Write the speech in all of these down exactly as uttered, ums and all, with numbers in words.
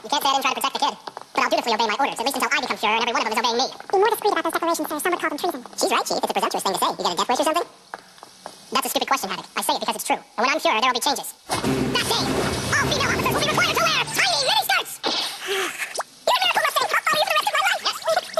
You can't say I didn't try to protect the kid. But I'll dutifully obey my orders, at least until I become sure and every one of them is obeying me. Be more discreet about those declarations, sir. Some would call them treason. She's right, Chief. It's a presumptuous thing to say. You get a death wish or something? That's a stupid question, Havoc. I say it because it's true. And when I'm sure, there will be changes. That day, all female officers will be required to wear tiny mini skirts! You're a miracle, Mustang! I'll follow you for the rest of my life!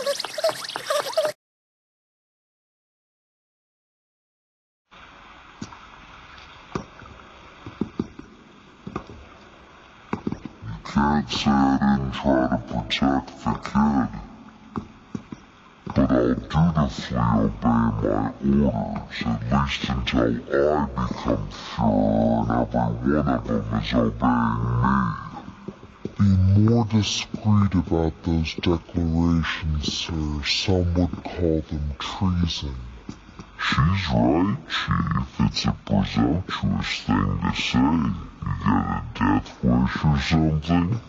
Can't say I didn't try to protect the kid. But I'll dutifully obey my orders, at least until I become sure and every one of them is obeying me. Be more discreet about those declarations, sir. Some would call them treason. She's right, Chief. It's a presumptuous thing to say. You get a death wish or something?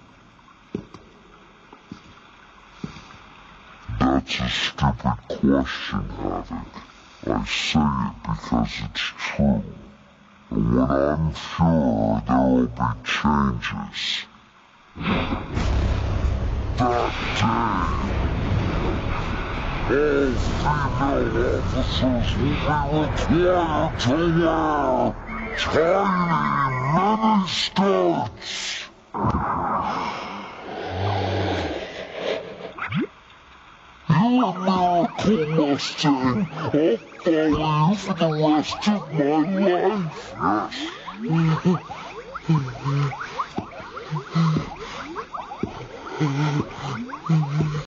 That's a stupid question, Havoc. I say it because it's true. And when I'm sure, there'll be changes. That day, all female officers will be required to wear tiny mini skirts. You're a miracle, Mustang. I'll follow you for the rest of my life. Yes.